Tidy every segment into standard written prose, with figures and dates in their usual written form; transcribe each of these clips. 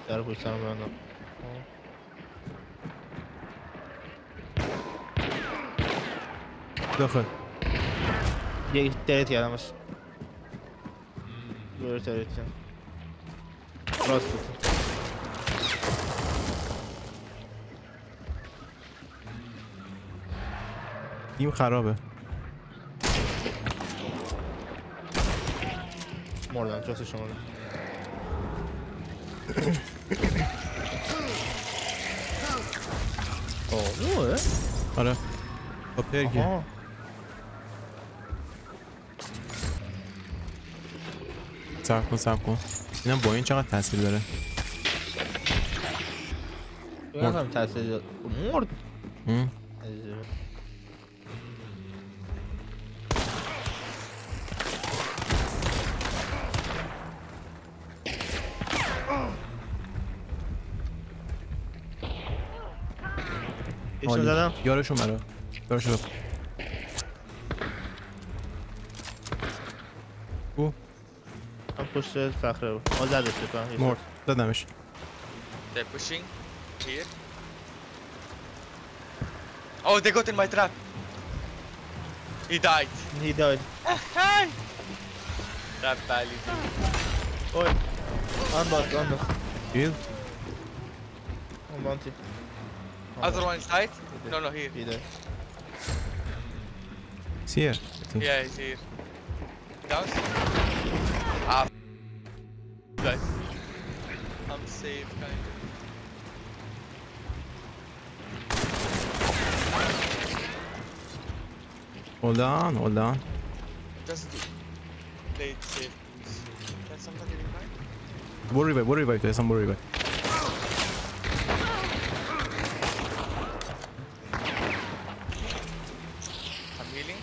در پشت سرم ببندم. داخل یک تریت کردمش. دوره تریت کردم. راست بود. این خرابه. مردم جاست شما رو. اوه آره با پرگه. آها. صبر کن اینم با این چقدر تاثیر داره. این هم تاثیر داد. مرد. ایشون زدم. یارشون مرا. یارشون او هم پشت فخره بود. ما زدش بکنم. مرد. زدمش. They're pushing here. Oh, they got in my trap. He died. He died. Trap valley. Oi. Unbox. Heal. On bounty. Other one inside? No, here. He died. It's here. I think. Yeah, he's here. Down. Ah. Guys. I'm safe, kind of. Hold on. Just play it safe, please. Can somebody revive? برو revive. There's some more revive. I'm healing.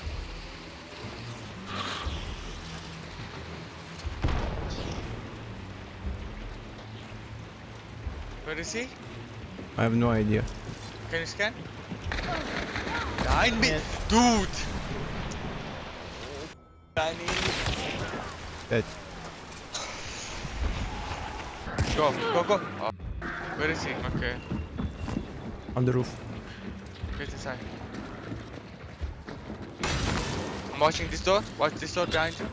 Where is he? I have no idea. Can you scan? Behind me! Yes. Dude! Danny! Dead. Go! Oh. Where is he? Okay. On the roof. Get inside. I'm watching this door. Watch this door behind you.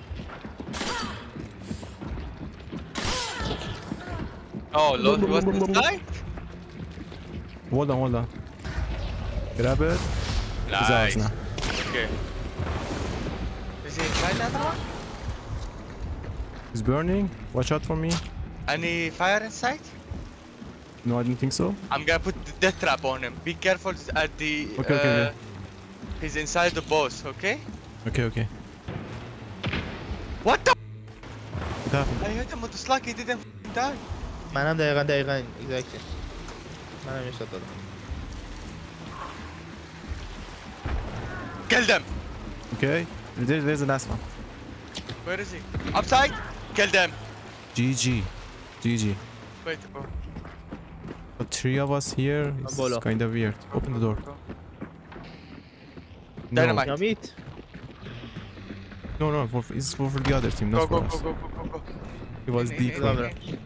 Oh lord, he was inside? Hold on. Grab it. Nice. Now. Okay. Is he inside that one? It's burning. Watch out for me. Any fire inside? No, I didn't think so. I'm gonna put the death trap on him. Be careful at the. Okay. He's inside the boss, okay? Okay. What the? What happened? I hit him with the slug, he didn't die. منم دقیقاً exactly. منم یه شات دادم. Kill them! Okay. There's the last one. Where is he? Upside? Kill them! GG. Wait, bro. But 3 of us here is Bolo. kind of weird. Open the door. Dynamite. Yamit. No, it's for the other team, not for us. Go. It was In, deep. in, one. in.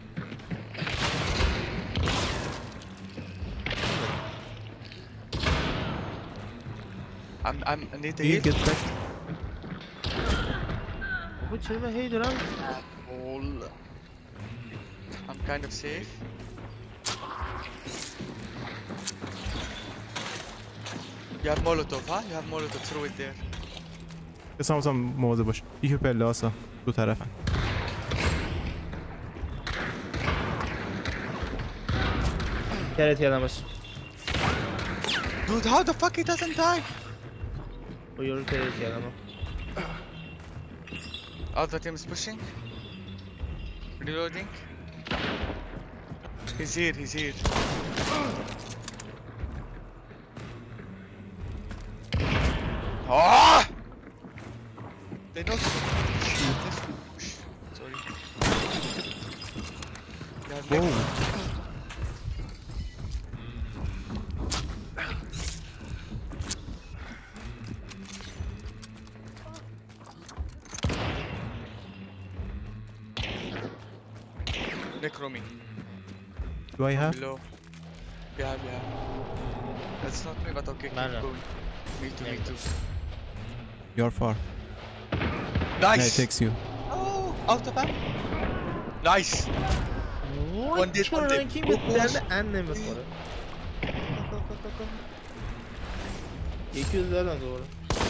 I need to heal. Get back. چرا من هی دارم Apple. I'm kind of safe. You have Molotov, huh? You have Molotov, throw it there. بسام مواظب باش. یکی پله هاسا دو طرفن. کرت کردمش. Dude, how the fuck he doesn't die? با یارو کرت کردم. Other team is pushing. Reloading. He's here. Ah! They don't shoot. Let's push. Sorry. Whoa. Necromy. Do I have? Below. Yeah. That's not me, but okay, keep Man. going. Me too. You're far. Nice! Yeah, it takes you. Oh, out of bounds. Nice! One did. چرنگی به درد ان نمیخوره. یکی رو زدن دوباره.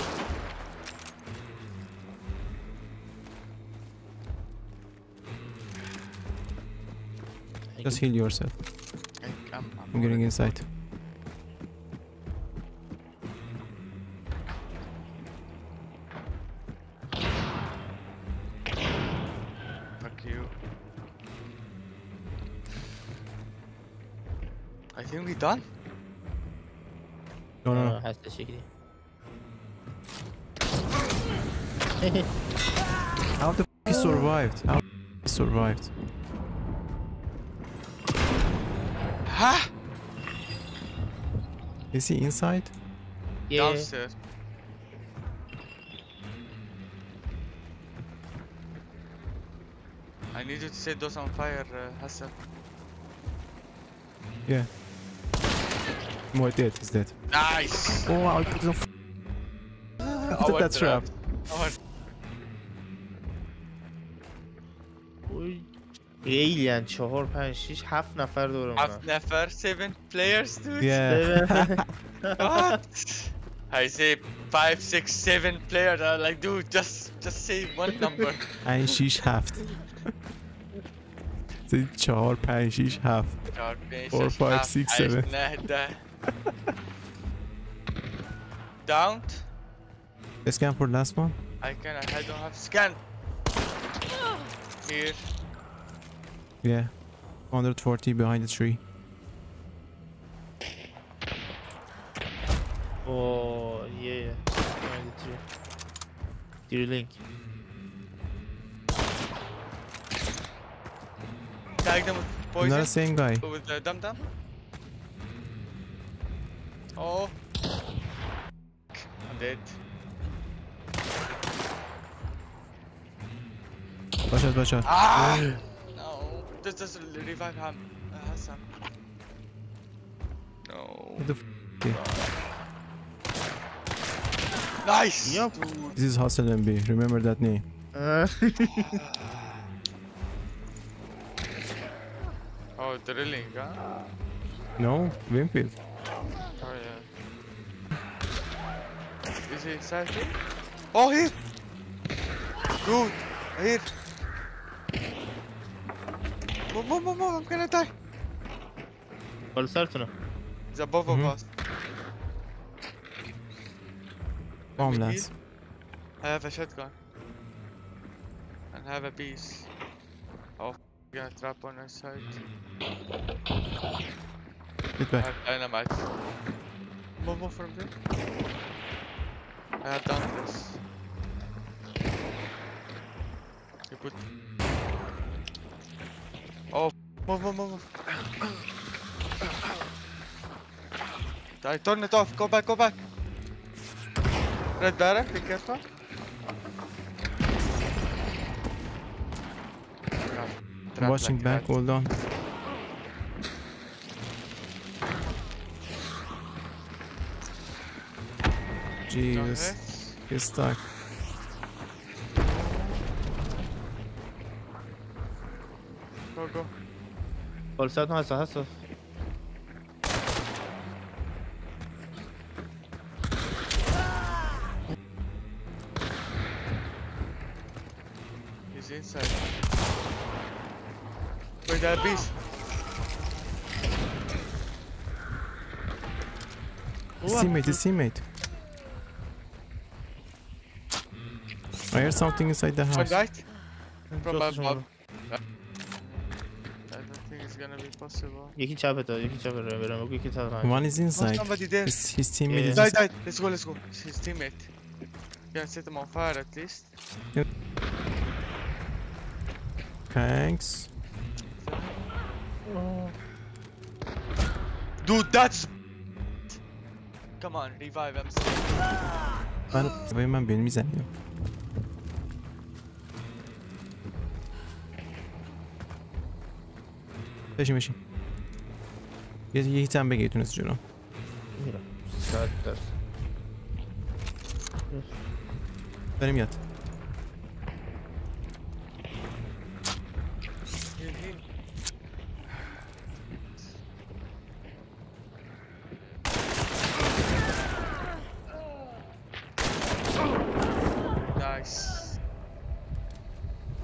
Just heal yourself. I'm getting inside. Fuck you. I think we done. No. هستش یکی دیگه. How the f he survived? How the f he survived? Huh? Is he inside? Yeah. Downstairs. I need you to set those on fire, Hassan. Yeah. More dead. He's dead. Nice! Oh, I put the f Our that trap. Our خیلی یعنی 4 5 6 7 نفر دور half اومدن. nefer, 7 players, dude. Yeah. What? I say 5, 6, 7 players. I'm like, dude, just say one number. 5 6 7 4 5 6 7 4, 5, 6, 7. Down. Scan for last one. I don't have scan. Here. Yeah. 140 behind the tree. Oh, yeah. Link. Tag them with Not the poison. same guy. With the dum dum. Oh. I'm dead. Watch out. Ah! No. Just revive him. Hassan. No. What the f Nice! Yup. Dude. This is Hustle MB. Remember that name. Oh, drilling, huh? No? Winfield. Oh, yeah. Is he inside here? Oh, here! Dude, here! Move, I'm gonna die! بالا سرتونه. He's above of us. Bomb Let me lads. heal. I have a shotgun. And I have a piece. Oh, got a trap on our side. Get I back. have dynamite. Move from there. I have done this. You put. Oh, move. I turn it off. Go back. Red barrack, be careful. I'm watching back. Hold on. Jesus. He's stuck. Go. بالا سرتون هست. He's inside. Wait, that beast. His teammate. I heard something inside the One house. died. From جفتشون above. رو. I don't think it's gonna be possible. یکی چپته یکی چپ برم یکی طرف One is Oh, inside. somebody there. His teammate Yeah. is Died. inside. Let's go. It's his teammate. Can set him on fire at least. Thanks. Dude, that's. Come on, revive him. من بهم میزنیم. بشین. یه هیتم بگی تونست جلو. میرم 100%. بریم یاد.